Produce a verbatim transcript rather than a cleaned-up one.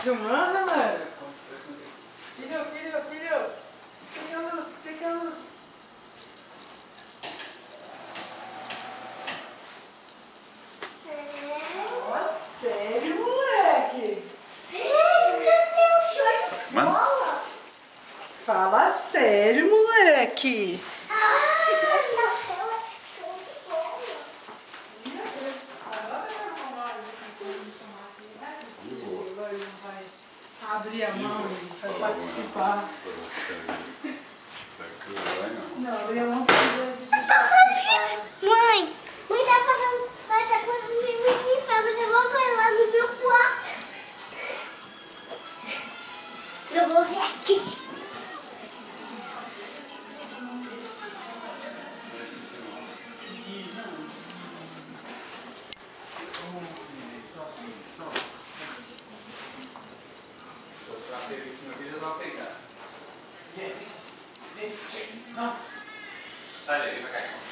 filmando, mano? Filho, filho, filho. Fica a luz, fica a luz. Nossa, sério, moleque? Mano? Fala sério, moleque. Abrir a mão para participar. Não, abrir a mão para participar. Mãe, mãe tá fazendo, vai estar fazendo mimimi, sabe? Eu vou ver lá no meu quarto. Eu vou ver aqui. Não. Sai daí, vai cair.